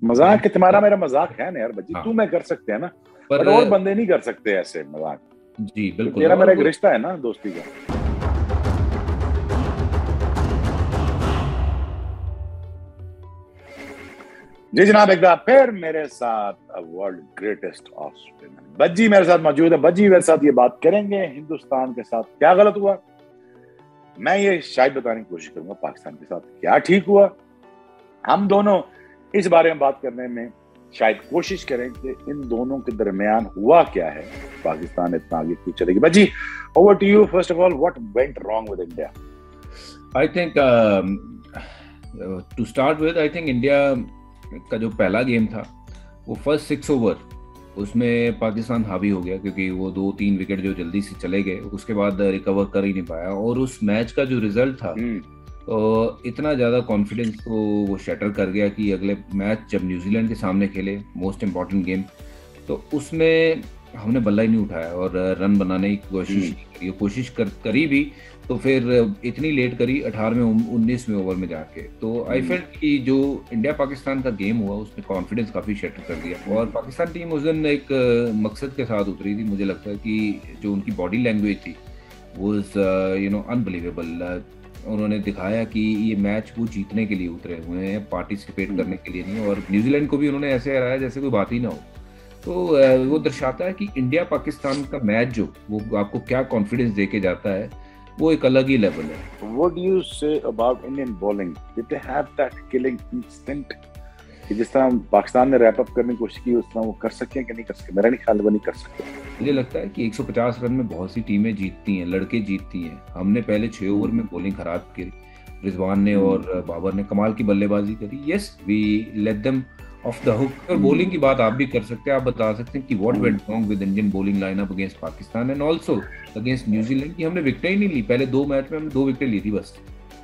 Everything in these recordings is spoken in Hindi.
मजाक कि तुम्हारा मेरा मजाक है ना यार बच्ची, हाँ। तू मैं कर सकते हैं ना, पर पर और बंदे नहीं कर सकते ऐसे मजाक। जी बिल्कुल, तेरा मेरा एक और रिश्ता है ना दोस्ती का। जी जनाब, एक बार फिर मेरे साथ वर्ल्ड ग्रेटेस्ट ऑफ स्पिनर बज्जी मेरे साथ मौजूद है। बज्जी मेरे साथ ये बात करेंगे हिंदुस्तान के साथ क्या गलत हुआ, मैं ये शायद बताने की कोशिश करूंगा पाकिस्तान के साथ क्या ठीक हुआ। हम दोनों इस बारे में बात करने में शायद कोशिश करें कि इन दोनों के दरमियान हुआ क्या है, पाकिस्तान इतना आगे क्यों चलेगी। Bhajji, over to you. First of all, what went wrong with India? I think to start with, I think India का जो पहला गेम था वो फर्स्ट 6 ओवर उसमें पाकिस्तान हावी हो गया, क्योंकि वो 2-3 विकेट जो जल्दी से चले गए उसके बाद रिकवर कर ही नहीं पाया। और उस मैच का जो रिजल्ट था तो इतना ज़्यादा कॉन्फिडेंस को वो शैटर कर गया कि अगले मैच जब न्यूजीलैंड के सामने खेले, मोस्ट इम्पॉर्टेंट गेम, तो उसमें हमने बल्ला ही नहीं उठाया और रन बनाने की कोशिश करी भी, तो फिर इतनी लेट करी 18वें 19वें ओवर में जाके। तो आई फेल्ट कि जो इंडिया पाकिस्तान का गेम हुआ उसमें कॉन्फिडेंस काफ़ी शैटर कर दिया। और पाकिस्तान टीम उस दिन एक मकसद के साथ उतरी थी। मुझे लगता है कि जो उनकी बॉडी लैंग्वेज थी वो अनबिलीवेबल। उन्होंने दिखाया कि ये मैच वो जीतने के लिए उतरे हुए हैं, पार्टिसिपेट करने के लिए नहीं। और न्यूजीलैंड को भी उन्होंने ऐसे हराया जैसे कोई बात ही ना हो। तो वो दर्शाता है कि इंडिया पाकिस्तान का मैच जो वो आपको क्या कॉन्फिडेंस दे के जाता है, वो एक अलग ही लेवल है। What do you say about Indian bowling? Did they have that killing instinct? कि जिस तरह पाकिस्तान ने रैप अप करने की कोशिश की उस तरह वो कर सके कि नहीं कर सके? मेरा नहीं ख्याल वो नहीं कर सकते। मुझे लगता है कि 150 रन में बहुत सी टीमें जीतती हैं, लड़के जीतती हैं। हमने पहले 6 ओवर में बॉलिंग खराब की, रिजवान ने और बाबर ने कमाल की बल्लेबाजी करी। Yes, we let them off the hook. और बॉलिंग की बात आप भी कर सकते हैं, आप बता सकते हैं कि what went wrong with Indian bowling lineup against Pakistan and also against New Zealand, कि हमने विकेट ही नहीं ली। पहले 2 मैच में हमने 2 विकेट ली थी बस।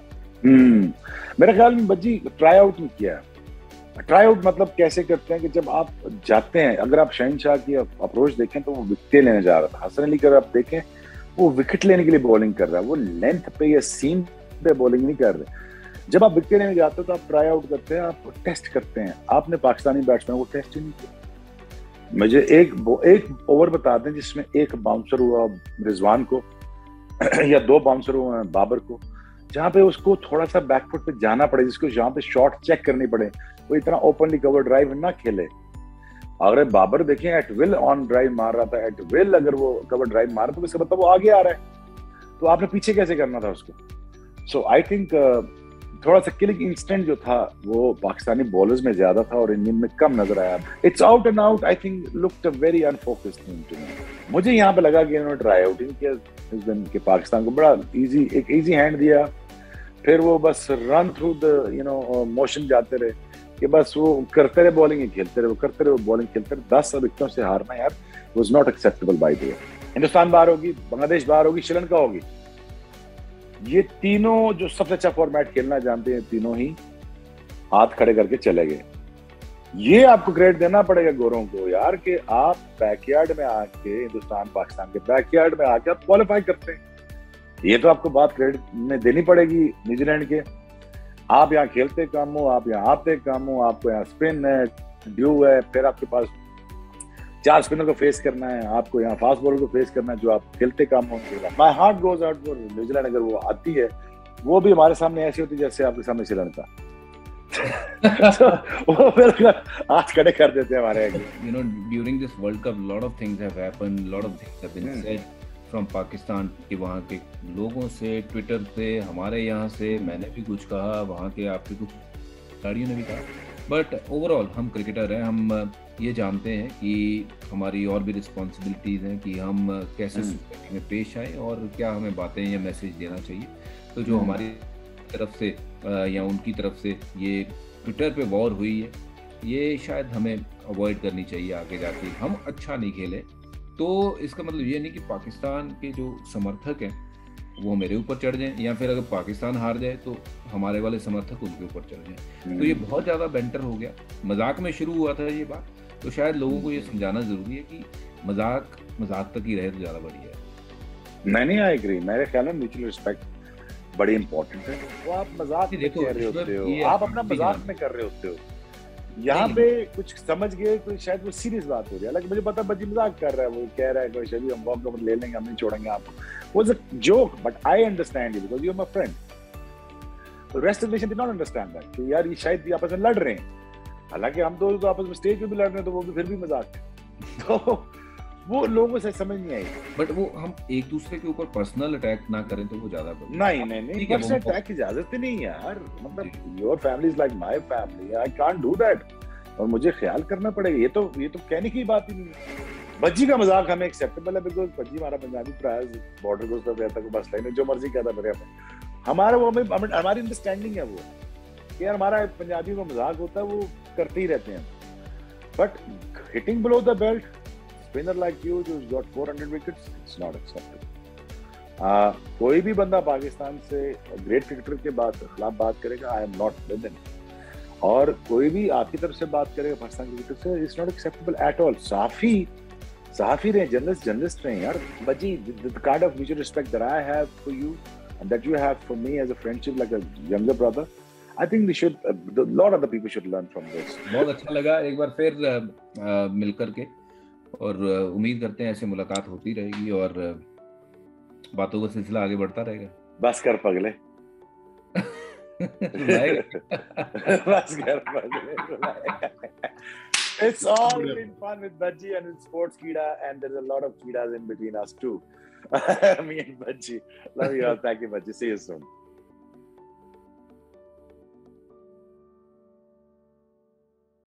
मेरे ख्याल में बज्जी ट्राई आउट नहीं किया। ट्राई आउट मतलब कैसे करते हैं कि जब आप जाते हैं, अगर आप शहनशाह की अप्रोच देखें तो वो विकेट लेने जा रहा था। हसन अली का आप देखें वो विकेट लेने के लिए बॉलिंग कर रहा है, वो लेंथ पे या सीम पे बॉलिंग नहीं कर रहे। जब आप विकेट लेने जाते हो तो आप ट्राई आउट करते हैं, आप टेस्ट करते हैं। आपने पाकिस्तानी बैट्समैन को टेस्ट ही नहीं किया। मुझे एक ओवर बता दें जिसमें एक बाउंसर हुआ रिजवान को या 2 बाउंसर हुए बाबर को, जहां पे उसको थोड़ा सा बैकफुट पे जाना पड़े, जिसको जहां पे शॉट चेक करनी पड़े, वो इतना ओपनली कवर ड्राइव ना खेले। अगर बाबर देखें एट विल ऑन ड्राइव मार रहा था, एट विल अगर वो कवर ड्राइव मार रहा था, इसका मतलब वो आगे आ रहा है, तो आपने पीछे कैसे करना था उसको? सो आई थिंक थोड़ा सा किलिंग इंस्टेंट जो था वो पाकिस्तानी बॉलर्स में ज्यादा था और इंडियन में कम नजर आया। It's out and out, I think looked a very unfocused team to me. मुझे यहाँ पे लगा कि इन्होंने ट्राई आउट नहीं किया इस दिन के, पाकिस्तान को बड़ा एक इजी हैंड दिया, फिर वो बस रन थ्रू द मोशन जाते रहे कि बस वो करते रहे बॉलिंग ही खेलते रहे, वो करते रहे बॉलिंग खेलते रहे। 10 विकेटों से हारना यार was not acceptable by the way. Hindustan बाहर होगी, बांग्लादेश बाहर होगी, श्रीलंका होगी, ये तीनों जो सबसे अच्छा फॉर्मेट खेलना जानते हैं तीनों ही हाथ खड़े करके चले गए। ये आपको क्रेडिट देना पड़ेगा गोरों को यार कि आप बैकयार्ड में आके, हिंदुस्तान पाकिस्तान के बैकयार्ड में आके आप क्वालिफाई करते हैं। ये तो आपको बात क्रेडिट में देनी पड़ेगी न्यूजीलैंड के। आप यहाँ खेलते कम हो, आप यहाँ आते कम हो, आपको यहाँ स्पिन है, ड्यू है, फिर आपके पास 4 स्पिनर को फेस करना है, आपको यहाँ फास्ट बॉलर को फेस करना है जो आप खेलते कम होंगे। My heart goes out for New Zealand. अगर वो आती है वो भी हमारे सामने ऐसी होती जैसे आपके सामने श्रीलंका वो फिर हाथ खड़े कर देते हैं हमारे। You know, during this World Cup, lot of things have happened, lot of things have been said from Pakistan कि वहाँ के लोगों से, ट्विटर पे, हमारे यहाँ से, मैंने भी कुछ कहा, वहाँ के आपके कुछ खिलाड़ियों ने भी कहा। बट ओवरऑल हम क्रिकेटर हैं, हम ये जानते हैं कि हमारी और भी रिस्पॉन्सिबिलिटीज़ हैं कि हम कैसे सोसाइटी में पेश आए और क्या हमें बातें या मैसेज देना चाहिए। तो जो हमारी तरफ से या उनकी तरफ से ये ट्विटर पे वॉर हुई है, ये शायद हमें अवॉइड करनी चाहिए आगे जाके। हम अच्छा नहीं खेले तो इसका मतलब ये नहीं कि पाकिस्तान के जो समर्थक हैं वो मेरे ऊपर चढ़ जाएं, या फिर अगर पाकिस्तान हार जाए तो हमारे वाले समर्थक उनके ऊपर चढ़ जाएं। तो ये बहुत ज़्यादा बेंटर हो गया। मजाक में शुरू हुआ था ये बात, तो शायद लोगों को ये समझाना ज़रूरी है कि मजाक तक ही रहे तो ज़्यादा बढ़िया है। नहीं, आई एग्री। मेरे ख्याल में म्यूचुअल रिस्पेक्ट बड़ी इंपॉर्टेंट है। वो आप मजाक में कर रहे होते हो, आप अपना मजाक में कर रहे होते हो। यहाँ पे कुछ समझ गए तो शायद वो सीरियस बात हो रही है, हालांकि मुझे पता बच्ची मजाक कर रहा है, वो कह रहा है कि शबी हम वॉक ले लेंगे, हम नहीं छोड़ेंगे आपको, वो is a joke, but I understand you because you are my friend. Rest of the nation did not understand that कि यार ये शायद ये आपस में लड़ रहे हैं, हालांकि हम तो आपस में स्टेज पे भी लड़ रहे हैं, तो वो भी फिर भी मजाक है। तो वो लोगों से समझ नहीं आई। बट वो हम एक दूसरे के ऊपर पर्सनल अटैक ना करें तो वो ज्यादा नहीं पर्सनल अटैक की इजाजत ही नहीं है यार, मतलब your family is like my family, I can't do that, और मुझे ख्याल करना पड़ेगा। ये तो कहने की बात ही नहीं है। भज्जी का मजाक हमें एक्सेप्टेबल है बिकॉज भज्जी हमारा पंजाबी प्राय बॉर्डर को सब रहता है, मसला नहीं, जो मर्जी कहता मेरे हमारा वो हमारी अंडरस्टैंडिंग है वो कि यार हमारा पंजाबी में मजाक होता है, वो करते ही रहते हैं। But hitting below the belt spinner like you जो got 400 wickets, it's not acceptable. कोई भी बंदा पाकिस्तान से ग्रेट क्रिकेटर के खिलाफ बात करेगा, I am not with him, और कोई भी आपकी तरफ से बात करेगा पाकिस्तान क्रिकेटर से, it's not acceptable at all. साफी रहे, जर्नलिस्ट रहे यार। Bhajji the kind of mutual respect that I have for you and that you have for me as a friendship like a younger brother, I think we should a lot of the people should learn from this. बहुत अच्छा लगा एक बार फिर मिलकर के, और उम्मीद करते हैं ऐसे मुलाकात होती रहेगी और बातों का सिलसिला आगे बढ़ता रहेगा। बस कर पगले बस कर पगले। It's all been fun with Bajji and with Sports Keeda, and there's a lot of Keedas in between us too. Me and Bajji. Love you all. Thank you, Bajji. See you soon.